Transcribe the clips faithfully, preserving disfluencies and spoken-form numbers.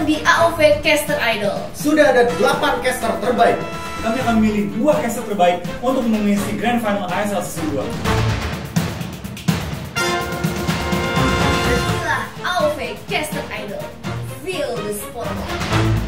di A O V Caster Idol. Sudah ada delapan caster terbaik. Kami akan memilih dua caster terbaik untuk mengisi Grand Final I S L Season dua. Inilah A O V Caster Idol. Feel the spotlight.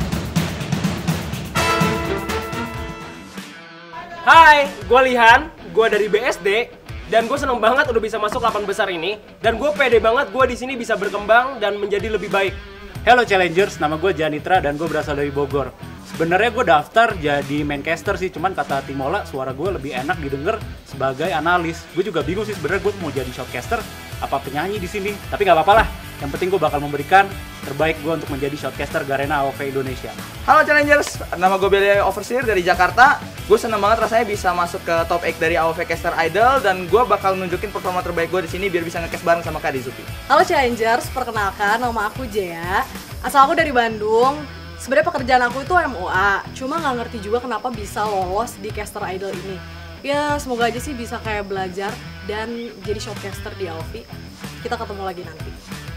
Hai, gue Lihan, gue dari B S D, dan gue seneng banget udah bisa masuk delapan besar ini, dan gue pede banget gue di sini bisa berkembang dan menjadi lebih baik. Hello Challengers, nama gue Janitra dan gue berasal dari Bogor. Sebenarnya gue daftar jadi main caster sih, cuman kata Timola suara gue lebih enak didengar sebagai analis. Gue juga bingung sih sebenarnya gue mau jadi shotcaster apa penyanyi di sini. Tapi nggak apa-apa lah. Yang penting gue bakal memberikan terbaik gue untuk menjadi shotcaster Garena A O V Indonesia. Halo Challengers, nama gue Belia Overseer dari Jakarta. Gue seneng banget rasanya bisa masuk ke top delapan dari A O V Caster Idol dan gue bakal nunjukin performa terbaik gue di sini biar bisa nge-cast bareng sama Kak Dizuki. Halo Challengers, perkenalkan nama aku Jaya. Asal aku dari Bandung. Sebenarnya pekerjaan aku itu M O A, cuma nggak ngerti juga kenapa bisa lolos di Caster Idol ini. Ya semoga aja sih bisa kayak belajar dan jadi showcaster di A O V. Kita ketemu lagi nanti.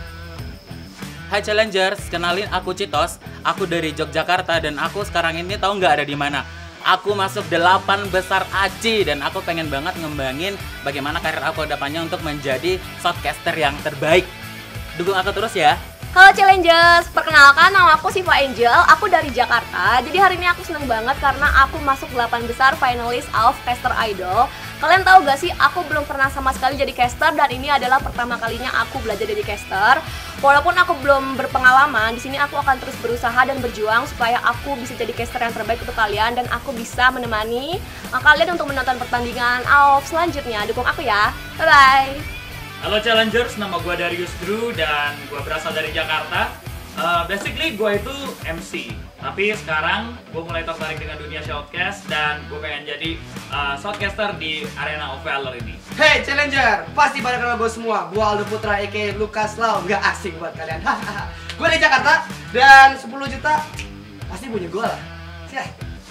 Hai Challengers, kenalin aku Citos. Aku dari Yogyakarta dan aku sekarang ini tahu nggak ada di mana. Aku masuk delapan besar A C I dan aku pengen banget ngembangin bagaimana karir aku depannya untuk menjadi shotcaster yang terbaik. Dukung aku terus ya. Halo Challengers, perkenalkan nama aku Siva Angel, aku dari Jakarta. Jadi hari ini aku seneng banget karena aku masuk delapan besar finalis A O V Caster Idol. Kalian tahu gak sih, aku belum pernah sama sekali jadi caster dan ini adalah pertama kalinya aku belajar jadi caster. Walaupun aku belum berpengalaman, di sini aku akan terus berusaha dan berjuang supaya aku bisa jadi caster yang terbaik untuk kalian dan aku bisa menemani kalian untuk menonton pertandingan A O V selanjutnya. Dukung aku ya. Bye bye. Halo Challengers, nama gue Darius Drew dan gue berasal dari Jakarta. Uh, basically gue itu M C, tapi sekarang gue mulai tertarik dengan dunia shotcast dan gue pengen jadi uh, shotcaster di Arena of Valor ini. Hey Challenger, pasti pada kenal gue semua. Gue Aldo Putra aka Lukas Lau, gak asing buat kalian. Gue dari Jakarta dan sepuluh juta pasti punya gue lah. Siap.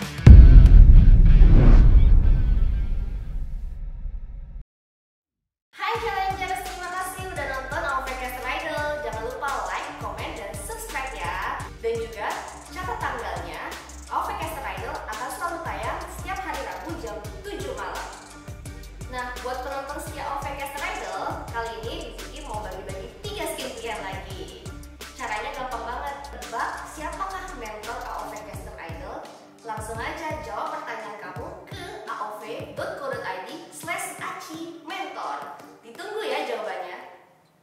Hai Challengers, terima kasih udah nonton A O V Caster Idol. Jangan lupa like, komen, dan subscribe ya. Dan juga catat tanggalnya, A O V Caster Idol akan selalu tayang setiap hari Rabu jam tujuh malam. Nah, buat penonton setia A O V Caster Idol, kali ini Dizuki mau bagi-bagi tiga skincare lagi. Caranya gampang banget. Tebak siapakah mentor A O V Caster Idol? Langsung aja jawab